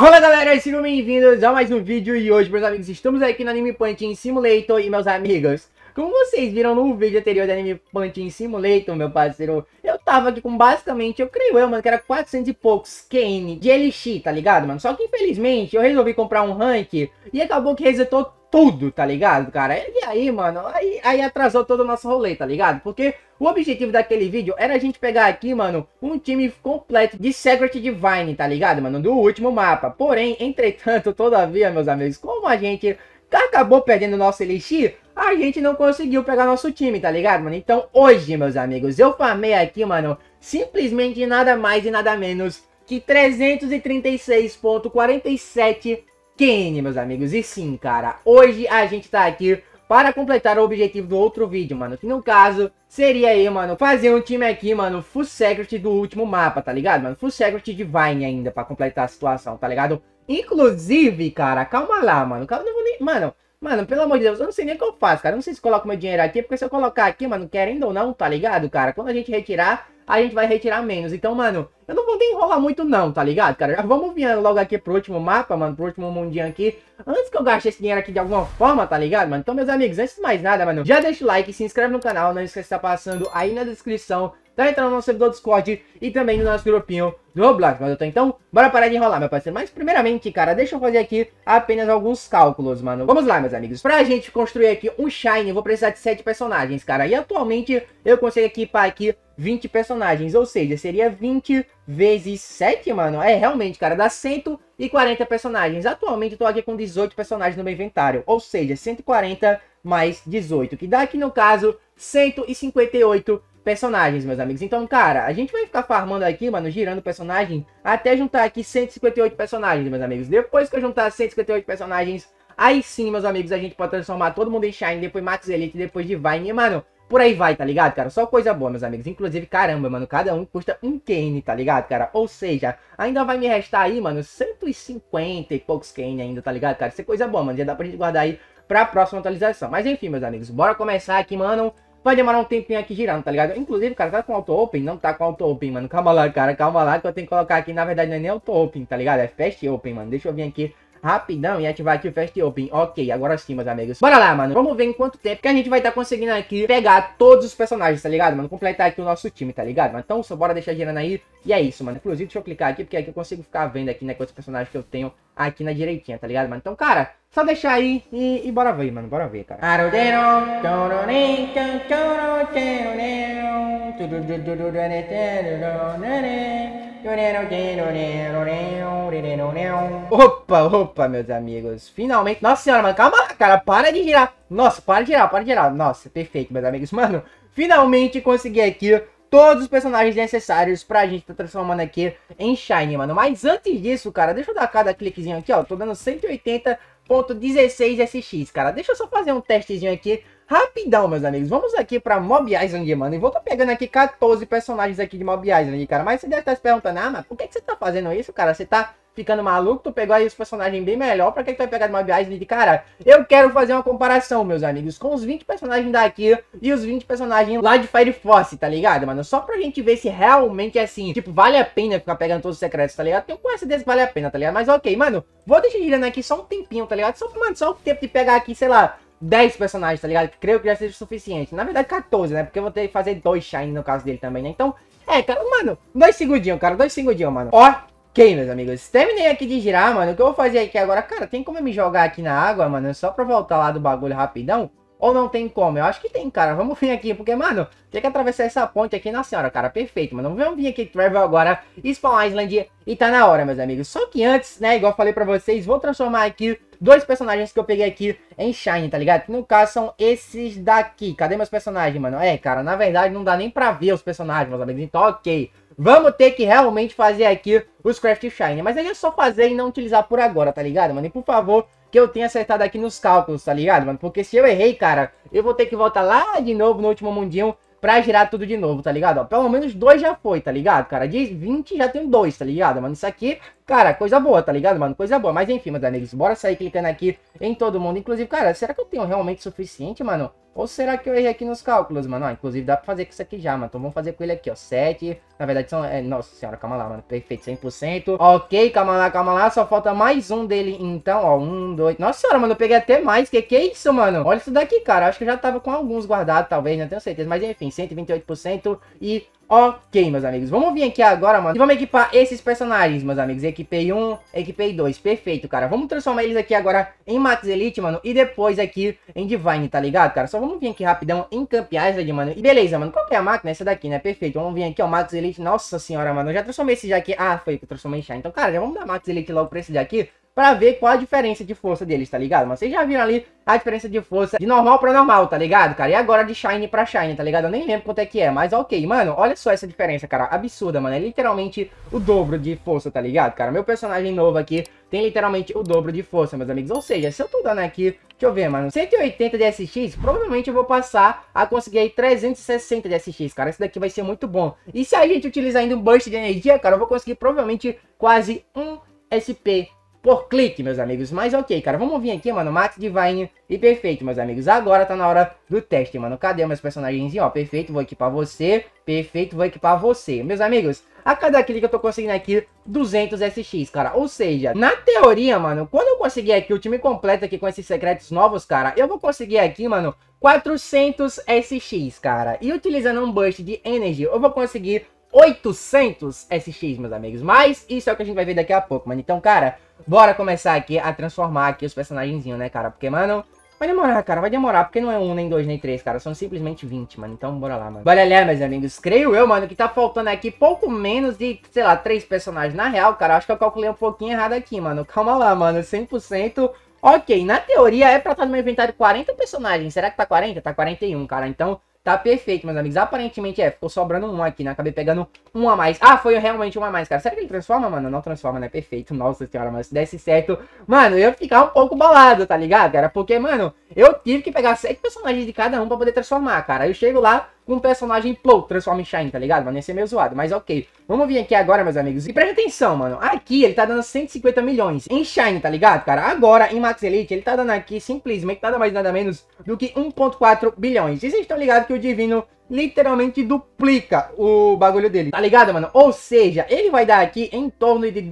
Fala galera, sejam bem-vindos a mais um vídeo e hoje, meus amigos, estamos aqui no Anime Punching Simulator e meus amigos, como vocês viram no vídeo anterior do Anime Punching Simulator, meu parceiro, eu tava aqui com basicamente, eu creio mano, que era 400 e poucos QN de Elixir, tá ligado, mano? Só que infelizmente eu resolvi comprar um rank e acabou que resetou tudo, tá ligado, cara? E aí, mano, aí atrasou todo o nosso rolê, tá ligado? Porque o objetivo daquele vídeo era a gente pegar aqui, mano, um time completo de Secret Divine, tá ligado, mano? Do último mapa. Porém, entretanto, todavia, meus amigos, como a gente acabou perdendo nosso Elixir, a gente não conseguiu pegar nosso time, tá ligado, mano? Então, hoje, meus amigos, eu farmei aqui, mano, simplesmente nada mais e nada menos que 336.47 QN, meus amigos. E sim, cara, hoje a gente tá aqui para completar o objetivo do outro vídeo, mano. Que no caso, seria aí, mano, fazer um time aqui, mano, Full Secret do último mapa, tá ligado, mano? Full Secret Divine ainda, pra completar a situação, tá ligado? Inclusive, cara, calma lá, mano. Calma, não vou nem... Mano, pelo amor de Deus, eu não sei nem o que eu faço, cara. Eu não sei se coloco meu dinheiro aqui, porque se eu colocar aqui, mano, querendo ou não, tá ligado, cara? Quando a gente retirar, a gente vai retirar menos. Então, mano, eu não vou nem enrolar muito não, tá ligado, cara? Já vamos vir logo aqui pro último mapa, mano, pro último mundinho aqui. Antes que eu gaste esse dinheiro aqui de alguma forma, tá ligado, mano? Então, meus amigos, antes de mais nada, mano, já deixa o like, se inscreve no canal, não esquece de estar passando aí na descrição. Tá entrando no nosso servidor Discord e também no nosso grupinho do Roblox, mas eu tô então, bora parar de enrolar, meu parceiro. Mas primeiramente, cara, deixa eu fazer aqui apenas alguns cálculos, mano. Vamos lá, meus amigos. Pra gente construir aqui um Shine, eu vou precisar de 7 personagens, cara. E atualmente eu consigo equipar aqui 20 personagens, ou seja, seria 20 vezes 7, mano. É, realmente, cara, dá 140 personagens. Atualmente eu tô aqui com 18 personagens no meu inventário, ou seja, 140 mais 18, que dá aqui no caso 158 personagens, meus amigos. Então, cara, a gente vai ficar farmando aqui, mano, girando personagem, até juntar aqui 158 personagens, meus amigos. Depois que eu juntar 158 personagens, aí sim, meus amigos, a gente pode transformar todo mundo em Shine, depois Max Elite, depois Divine, e, mano, por aí vai, tá ligado, cara? Só coisa boa, meus amigos. Inclusive, caramba, mano, cada um custa 1 QN, tá ligado, cara? Ou seja, ainda vai me restar aí, mano, 150 e poucos QN ainda, tá ligado, cara? Isso é coisa boa, mano. Já dá pra gente guardar aí pra próxima atualização. Mas enfim, meus amigos, bora começar aqui, mano. Vai demorar um tempinho aqui girando, tá ligado? Inclusive, cara, tá com Auto Open? Não tá com Auto Open, mano. Calma lá, cara, calma lá, que eu tenho que colocar aqui, na verdade, não é nem Auto Open, tá ligado? É Fast Open, mano. Deixa eu vir aqui rapidão e ativar aqui o Fast Open. Ok, agora sim, meus amigos. Bora lá, mano. Vamos ver em quanto tempo que a gente vai estar conseguindo aqui pegar todos os personagens, tá ligado, mano? Completar aqui o nosso time, tá ligado, mano? Então, só bora deixar girando aí. E é isso, mano. Inclusive, deixa eu clicar aqui, porque aqui eu consigo ficar vendo aqui, né, quantos personagens que eu tenho aqui na direitinha, tá ligado, mano? Então, cara, só deixar aí e bora ver, mano. Bora ver, cara. Opa, meus amigos. Finalmente. Nossa senhora, mano. Calma lá, cara. Para de girar. Nossa, para de girar. Nossa, perfeito, meus amigos. Mano, finalmente consegui aqui todos os personagens necessários pra gente tá transformando aqui em Shine, mano. Mas antes disso, cara, deixa eu dar cada cliquezinho aqui, ó. Tô dando 180.16 SX, cara. Deixa eu só fazer um testezinho aqui rapidão, meus amigos. Vamos aqui pra Mob Island, mano. E vou tá pegando aqui 14 personagens aqui de Mob Island, cara. Mas você deve estar se perguntando, ah, mas por que você tá fazendo isso, cara? Você tá ficando maluco? Tu pegou aí os personagens bem melhor. Pra que tu vai pegar de Mob Island? Cara, eu quero fazer uma comparação, meus amigos, com os 20 personagens daqui e os 20 personagens lá de Fire Force, tá ligado, mano? Só pra gente ver se realmente é assim, tipo, vale a pena ficar pegando todos os secretos, tá ligado? Tem um quase desse que vale a pena, tá ligado? Mas ok, mano, vou deixar girando aqui só um tempinho, tá ligado? Só, mano, só o tempo de pegar aqui, sei lá, 10 personagens, tá ligado? Que creio que já seja o suficiente. Na verdade, 14, né? Porque eu vou ter que fazer 2 Shine no caso dele também, né? Então, cara, mano, 2 segundinhos, cara, 2 segundinhos, mano. Ok, meus amigos, terminei aqui de girar, mano. O que eu vou fazer aqui agora, cara, tem como eu me jogar aqui na água, mano, só pra voltar lá do bagulho rapidão? Ou não tem como? Eu acho que tem, cara. Vamos vir aqui, porque, mano, tem que atravessar essa ponte aqui, na senhora, cara. Perfeito, mano. Vamos vir aqui, Travel agora, Spawn Island, e tá na hora, meus amigos. Só que antes, né, igual eu falei pra vocês, vou transformar aqui 2 personagens que eu peguei aqui em Shine, tá ligado? Que no caso são esses daqui. Cadê meus personagens, mano? Cara, na verdade não dá nem pra ver os personagens, meus amigos. Então, ok. Vamos ter que realmente fazer aqui os Craft Shine. Mas aí é só fazer e não utilizar por agora, tá ligado, mano? E por favor, que eu tenha acertado aqui nos cálculos, tá ligado, mano? Porque se eu errei, cara, eu vou ter que voltar lá de novo no último mundinho pra girar tudo de novo, tá ligado? Ó, pelo menos 2 já foi, tá ligado, cara? De 20 já tem 2, tá ligado, mano? Isso aqui, cara, coisa boa, tá ligado, mano? Coisa boa. Mas enfim, meus amigos, bora sair clicando aqui em todo mundo. Inclusive, cara, será que eu tenho realmente suficiente, mano, Ou será que eu errei aqui nos cálculos, mano? Ó, inclusive dá pra fazer com isso aqui já, mano. Então vamos fazer com ele aqui, ó. 7. Na verdade são... nossa senhora, calma lá, mano. Perfeito, 100%. Ok, calma lá, calma lá. Só falta mais um dele, então, ó. 1, 2... Nossa senhora, mano, eu peguei até mais. Que é isso, mano? Olha isso daqui, cara. Acho que eu já tava com alguns guardados, talvez, não tenho certeza. Mas enfim, 128% e... Ok, meus amigos, vamos vir aqui agora, mano, e vamos equipar esses personagens, meus amigos. Equipei 1, equipei 2, perfeito, cara. Vamos transformar eles aqui agora em Max Elite, mano, e depois aqui em Divine, tá ligado, cara? Só vamos vir aqui rapidão em Camp Hazard, mano. E beleza, mano, qual que é a máquina? Essa daqui, né? Perfeito, vamos vir aqui, ó, Max Elite. Nossa senhora, mano, eu já transformei esse já aqui. Ah, foi que eu transformei em Shine. Então, cara, já vamos dar Max Elite logo pra esse daqui, pra ver qual a diferença de força deles, tá ligado? Mas vocês já viram ali a diferença de força de normal pra normal, tá ligado, cara? E agora de Shine pra Shine, tá ligado? Eu nem lembro quanto é que é, mas ok. Mano, olha só essa diferença, cara. Absurda, mano. É literalmente o dobro de força, tá ligado, cara? Meu personagem novo aqui tem literalmente o dobro de força, meus amigos. Ou seja, se eu tô dando aqui, deixa eu ver, mano, 180 de SX, provavelmente eu vou passar a conseguir aí 360 de SX, cara. Isso daqui vai ser muito bom. E se a gente utilizar ainda um burst de energia, cara, eu vou conseguir provavelmente quase 1 SP por clique, meus amigos. Mas ok, cara, vamos vir aqui, mano, Max Divine e perfeito, meus amigos. Agora tá na hora do teste, mano. Cadê meus personagens? Ó, perfeito, vou equipar você. Perfeito, vou equipar você. Meus amigos, a cada clique eu tô conseguindo aqui 200 SX, cara. Ou seja, na teoria, mano, quando eu conseguir aqui o time completo aqui com esses secretos novos, cara, eu vou conseguir aqui, mano, 400 SX, cara. E utilizando um burst de energy, eu vou conseguir 800 SX, meus amigos. Mas isso é o que a gente vai ver daqui a pouco, mano. Então, cara, bora começar aqui a transformar aqui os personagenzinhos, né, cara? Porque, mano, vai demorar, cara. Vai demorar, porque não é 1, nem 2, nem 3, cara. São simplesmente 20, mano. Então, bora lá, mano. Bora lá, meus amigos. Creio eu, mano, que tá faltando aqui pouco menos de, sei lá, 3 personagens. Na real, cara, acho que eu calculei um pouquinho errado aqui, mano. Calma lá, mano. 100%. Ok, na teoria é pra estar no meu inventário 40 personagens. Será que tá 40? Tá 41, cara. Então... tá perfeito, meus amigos. Aparentemente ficou sobrando um aqui, né? Acabei pegando um a mais. Ah, foi realmente um a mais, cara. Será que ele transforma, mano? Não transforma, né? Perfeito. Nossa senhora, mas se desse certo, mano, eu ia ficar um pouco bolado, tá ligado, cara? Porque, mano, eu tive que pegar 7 personagens de cada um pra poder transformar, cara. Eu chego lá com um personagem, plou, transforma em Shine, tá ligado? Mano, ia ser meio zoado, mas ok. Vamos vir aqui agora, meus amigos. E presta atenção, mano. Aqui ele tá dando 150 milhões em Shine, tá ligado, cara? Agora, em Max Elite, ele tá dando aqui simplesmente nada mais nada menos do que 1,4 bilhões. E vocês estão ligados que o Divino literalmente duplica o bagulho dele, tá ligado, mano? Ou seja, ele vai dar aqui em torno de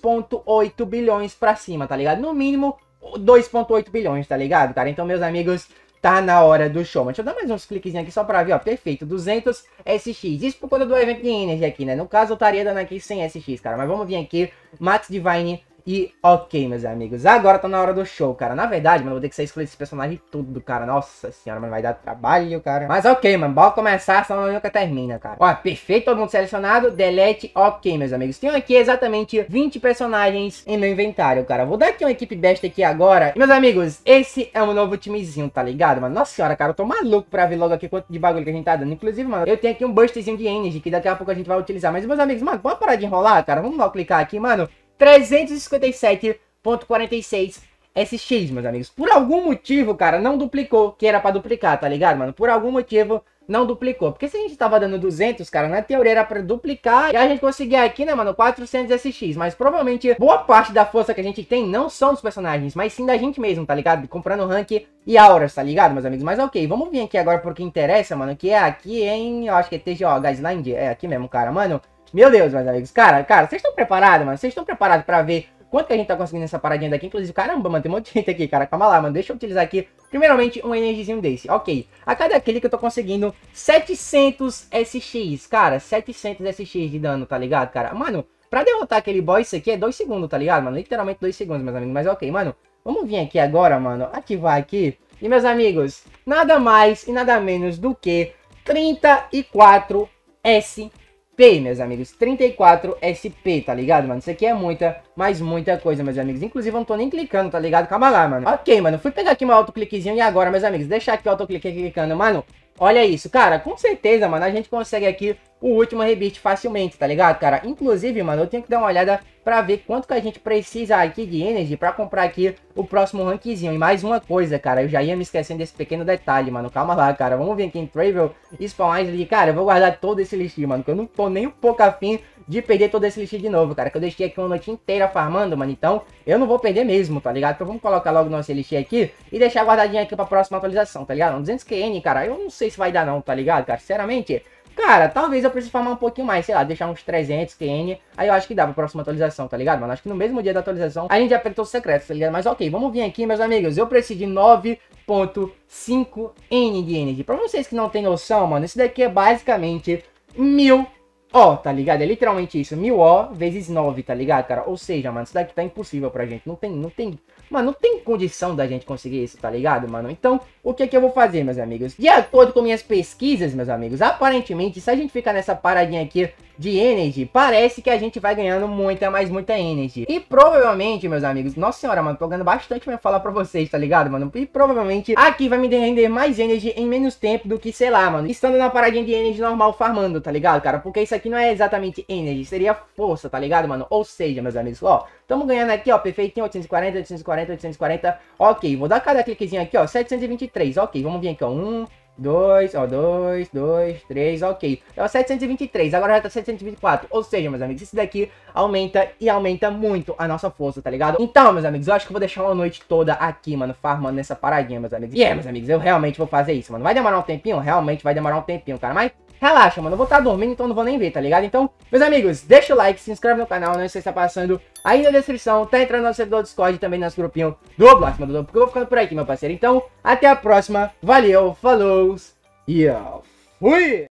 2,8 bilhões pra cima, tá ligado? No mínimo 2,8 bilhões, tá ligado, cara? Então, meus amigos, tá na hora do show. Mas deixa eu dar mais uns cliquezinhos aqui só pra ver, ó. Perfeito, 200 SX. Isso por conta do evento de Energy aqui, né? No caso, eu estaria dando aqui 100 SX, cara. Mas vamos vir aqui, Max Divine e ok, meus amigos. Agora tá na hora do show, cara. Na verdade, mano, eu vou ter que excluir esse personagem tudo, cara. Nossa senhora, mano, vai dar trabalho, cara. Mas ok, mano, bora começar, senão nunca termina, cara. Ó, perfeito, todo mundo selecionado. Delete, ok, meus amigos. Tenho aqui exatamente 20 personagens em meu inventário, cara. Vou dar aqui uma equipe besta aqui agora. E, meus amigos, esse é um novo timezinho, tá ligado, mano? Nossa senhora, cara, eu tô maluco pra ver logo aqui quanto de bagulho que a gente tá dando. Inclusive, mano, eu tenho aqui um burstzinho de energy que daqui a pouco a gente vai utilizar. Mas, meus amigos, mano, pode parar de enrolar, cara? Vamos lá clicar aqui, mano. 357,46 SX, meus amigos. Por algum motivo, cara, não duplicou, que era pra duplicar, tá ligado, mano? Por algum motivo, não duplicou. Porque se a gente tava dando 200, cara, na teoria era pra duplicar e a gente conseguia aqui, né, mano, 400 SX. Mas provavelmente, boa parte da força que a gente tem não são dos personagens, mas sim da gente mesmo, tá ligado? Comprando rank e auras, tá ligado, meus amigos? Mas ok, vamos vir aqui agora por que interessa, mano, que é aqui em, eu acho que é TGO, Gasland, é aqui mesmo, cara, mano. Meu Deus, meus amigos. Cara, vocês estão preparados, mano? Vocês estão preparados pra ver quanto que a gente tá conseguindo nessa paradinha daqui? Inclusive, caramba, mano, tem um monte de gente aqui, cara. Calma lá, mano. Deixa eu utilizar aqui, primeiramente, um energizinho desse. Ok. A cada clique eu tô conseguindo 700 SX. Cara, 700 SX de dano, tá ligado, cara? Mano, pra derrotar aquele boss, isso aqui é 2 segundos, tá ligado, mano? Literalmente 2 segundos, meus amigos. Mas ok, mano. Vamos vir aqui agora, mano. Ativar aqui. E, meus amigos, nada mais e nada menos do que 34 SP, meus amigos, 34 SP, tá ligado, mano? Isso aqui é muita, mas muita coisa, meus amigos. Inclusive, eu não tô nem clicando, tá ligado? Calma lá, mano. Ok, mano, fui pegar aqui meu autocliquezinho e agora, meus amigos, deixar aqui o autoclique clicando, mano. Olha isso, cara, com certeza, mano, a gente consegue aqui o último rebite facilmente, tá ligado, cara? Inclusive, mano, eu tenho que dar uma olhada pra ver quanto que a gente precisa aqui de energy pra comprar aqui o próximo rankzinho. E mais uma coisa, cara, eu já ia me esquecendo desse pequeno detalhe, mano. Calma lá, cara. Vamos vir aqui em Travel e Spawn ali. Cara, eu vou guardar todo esse lixinho, mano, que eu não tô nem um pouco afim de perder todo esse lixinho de novo, cara. Que eu deixei aqui uma noite inteira farmando, mano. Então, eu não vou perder mesmo, tá ligado? Então, vamos colocar logo nosso lixinho aqui e deixar guardadinho aqui pra próxima atualização, tá ligado? 200 QN, cara, eu não sei se vai dar não, tá ligado, cara? Sinceramente... Cara, talvez eu precise farmar um pouquinho mais, sei lá, deixar uns 300 QN, aí eu acho que dá pra próxima atualização, tá ligado, mano? Acho que no mesmo dia da atualização a gente já pega todos os secretos, tá ligado? Mas ok, vamos vir aqui, meus amigos, eu preciso de 9.5 N de energy. Pra vocês que não tem noção, mano, isso daqui é basicamente 1000 O, tá ligado? É literalmente isso, 1000 O vezes 9, tá ligado, cara? Ou seja, mano, isso daqui tá impossível pra gente, mano, não tem condição da gente conseguir isso, tá ligado, mano? Então, o que é que eu vou fazer, meus amigos? De acordo com minhas pesquisas, meus amigos, aparentemente, se a gente ficar nessa paradinha aqui de energy, parece que a gente vai ganhando muita, mas muita energy. E provavelmente, meus amigos, nossa senhora, mano, tô ganhando bastante pra falar pra vocês, tá ligado, mano? E provavelmente aqui vai me render mais energy em menos tempo do que, sei lá, mano, estando na paradinha de energy normal farmando, tá ligado, cara? Porque isso aqui não é exatamente energy, seria força, tá ligado, mano? Ou seja, meus amigos, ó, tamo ganhando aqui, ó, perfeitinho, 840, 840, 840, ok, vou dar cada cliquezinho aqui, ó, 723, ok, vamos vir aqui, ó, 1, 2, ó, 2, 2, 3, ok, é o 723, agora já tá 724, ou seja, meus amigos, isso daqui aumenta e aumenta muito a nossa força, tá ligado? Então, meus amigos, eu acho que eu vou deixar uma noite toda aqui, mano, farmando nessa paradinha, meus amigos. E meus amigos, eu realmente vou fazer isso, mano, vai demorar um tempinho? Realmente vai demorar um tempinho, cara, mas... Relaxa, mano, eu vou estar dormindo, então não vou nem ver, tá ligado? Então, meus amigos, deixa o like, se inscreve no canal, não esqueça de estar passando aí na descrição, tá entrando no servidor do Discord e também no nosso grupinho do Blast, mano, porque eu vou ficando por aqui, meu parceiro. Então, até a próxima, valeu, falou e fui!